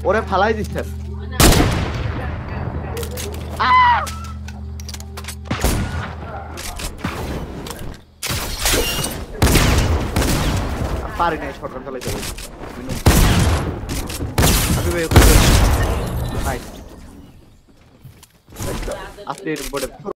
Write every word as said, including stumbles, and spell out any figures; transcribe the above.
ওরে ফালাই দিচ্ছেন পারি নাই শটগান চালাইতে আমি ভাই নাইস আপনি বোর্ডে